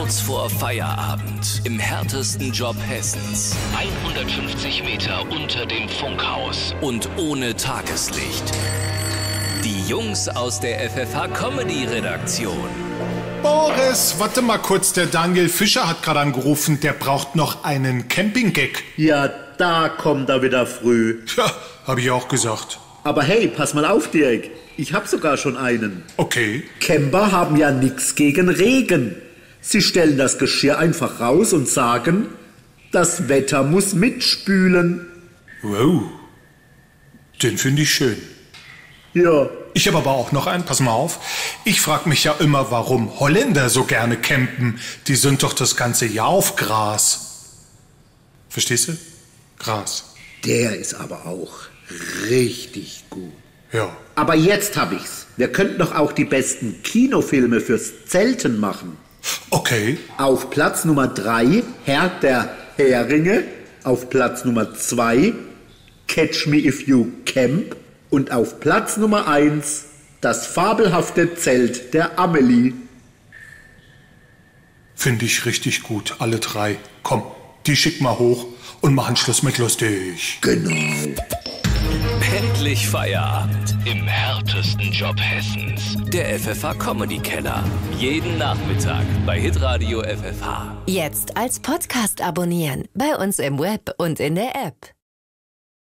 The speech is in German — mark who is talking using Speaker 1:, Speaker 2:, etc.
Speaker 1: kurz vor Feierabend im härtesten Job Hessens. 150 Meter unter dem Funkhaus und ohne Tageslicht. Die Jungs aus der FFH-Comedy-Redaktion.
Speaker 2: Boris, warte mal kurz, der Daniel Fischer hat gerade angerufen, der braucht noch einen Camping-Gag.
Speaker 3: Ja, da kommt er wieder früh.
Speaker 2: Ja, habe ich auch gesagt.
Speaker 3: Aber hey, pass mal auf, Dirk. Ich hab sogar schon einen.
Speaker 2: Okay.
Speaker 3: Camper haben ja nichts gegen Regen. Sie stellen das Geschirr einfach raus und sagen, das Wetter muss mitspülen.
Speaker 2: Wow, den finde ich schön.
Speaker 3: Ja.
Speaker 2: Ich habe aber auch noch einen, pass mal auf. Ich frage mich ja immer, warum Holländer so gerne campen. Die sind doch das ganze Jahr auf Gras. Verstehst du? Gras.
Speaker 3: Der ist aber auch richtig gut.
Speaker 2: Ja.
Speaker 3: Aber jetzt hab ich's. Wir könnten doch auch die besten Kinofilme fürs Zelten machen.
Speaker 2: Okay.
Speaker 3: Auf Platz Nummer 3 Herr der Heringe. Auf Platz Nummer 2 Catch Me If You Camp. Und auf Platz Nummer 1 das fabelhafte Zelt der Amelie.
Speaker 2: Finde ich richtig gut, alle drei. Komm, die schick mal hoch und machen Schluss mit lustig.
Speaker 3: Genau.
Speaker 1: Endlich Feierabend im härtesten Job Hessens. Der FFH-Comedy-Keller. Jeden Nachmittag bei Hitradio FFH.
Speaker 4: Jetzt als Podcast abonnieren. Bei uns im Web und in der App.